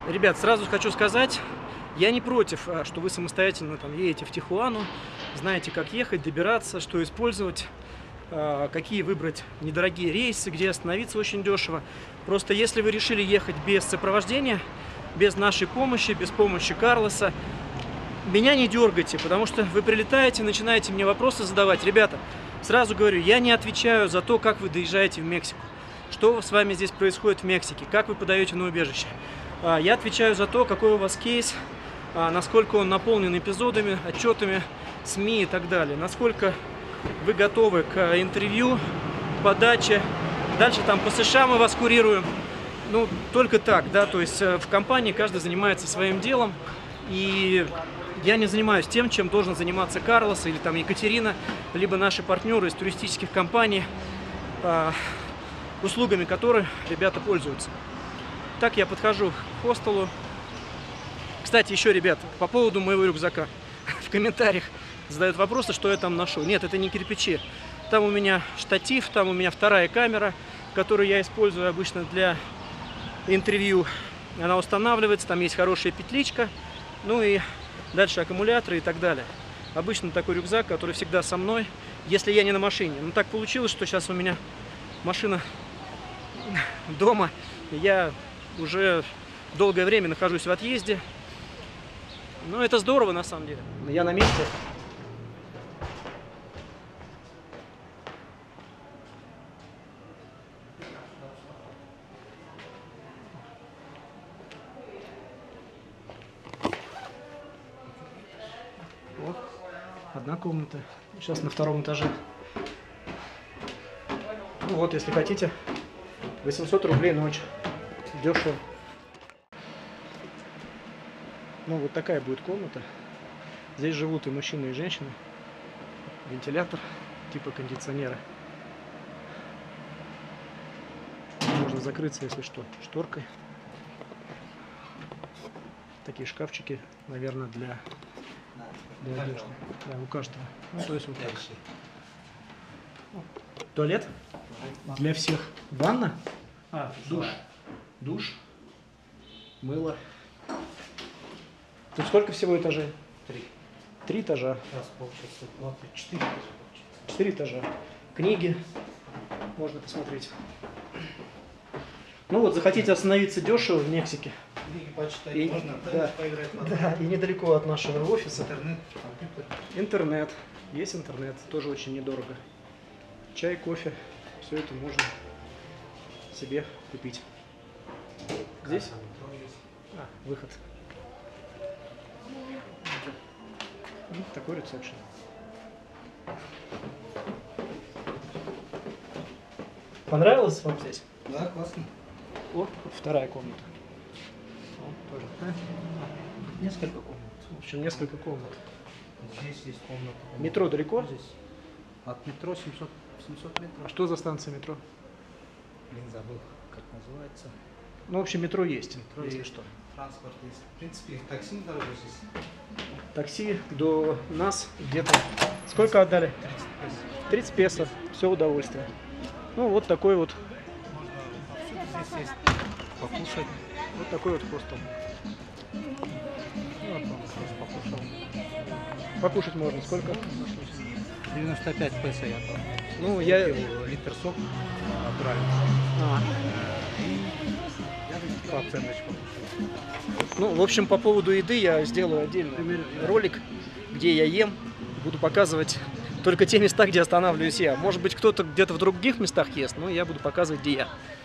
Ребят, сразу хочу сказать, я не против, что вы самостоятельно там едете в Тихуану, знаете, как ехать, добираться, что использовать, какие выбрать недорогие рейсы, где остановиться очень дешево. Просто если вы решили ехать без сопровождения, без нашей помощи, без помощи Карлоса, меня не дергайте, потому что вы прилетаете, начинаете мне вопросы задавать. Ребята, сразу говорю, я не отвечаю за то, как вы доезжаете в Мексику, что с вами здесь происходит в Мексике, как вы подаете на убежище. Я отвечаю за то, какой у вас кейс, насколько он наполнен эпизодами, отчетами, СМИ и так далее, насколько вы готовы к интервью, подаче. Дальше там по США мы вас курируем. Ну, только так, да, то есть в компании каждый занимается своим делом, и я не занимаюсь тем, чем должен заниматься Карлос или там Екатерина, либо наши партнеры из туристических компаний, услугами которых ребята пользуются. Так я подхожу к хостелу. Кстати, еще, ребят, по поводу моего рюкзака. В комментариях задают вопросы, что я там ношу. Нет, это не кирпичи. Там у меня штатив, там у меня вторая камера, которую я использую обычно для интервью. Она устанавливается, там есть хорошая петличка. Ну и дальше аккумуляторы и так далее. Обычно такой рюкзак, который всегда со мной, если я не на машине. Но так получилось, что сейчас у меня машина дома. Я уже долгое время нахожусь в отъезде. Но это здорово на самом деле. Я на месте. Вот, одна комната. Сейчас на втором этаже. Ну вот, если хотите, 800 рублей ночь. Дешево. Ну, вот такая будет комната. Здесь живут и мужчины, и женщины. Вентилятор типа кондиционера. Можно закрыться, если что, шторкой. Такие шкафчики, наверное, для одежды. Да, у каждого. Ну, то есть вот так. Туалет для всех. Ванна? Душ. Душ. Мыло. Тут сколько всего этажей? 3. 3 этажа. Раз, получается, 4. 4 этажа. Книги можно посмотреть. Ну вот, захотите остановиться дешево в Мексике. Книги почитать и, можно, да, поиграть можно. Да, и недалеко от нашего офиса. Интернет, компьютер. Интернет. Есть интернет, тоже очень недорого. Чай, кофе, все это можно себе купить. Здесь? Выход. Вот такой ресепшн. Понравилось вам здесь? Да, классно. О, вторая комната. О, тоже. Несколько комнат. В общем, несколько комнат. Здесь есть комната. Метро далеко? Здесь. От метро 700 метров. А что за станция метро? Блин, забыл, как называется. Ну, в общем, метро есть. Метро если есть. что. Транспорт есть. В принципе, такси дорого здесь. Такси до нас где-то. Сколько отдали? 30 песо. Все удовольствие. Ну, вот такой вот. Можно повсюду здесь есть. Покушать. Вот такой вот хостел. Ну, вот он покушал. Покушать можно. Сколько? 95 песо я там. Ну, я... Литр сок натуральный. И по оценочкам. Ну, в общем, по поводу еды я сделаю отдельный ролик, где я ем. Буду показывать только те места, где останавливаюсь я. Может быть, кто-то где-то в других местах ест, но я буду показывать, где я.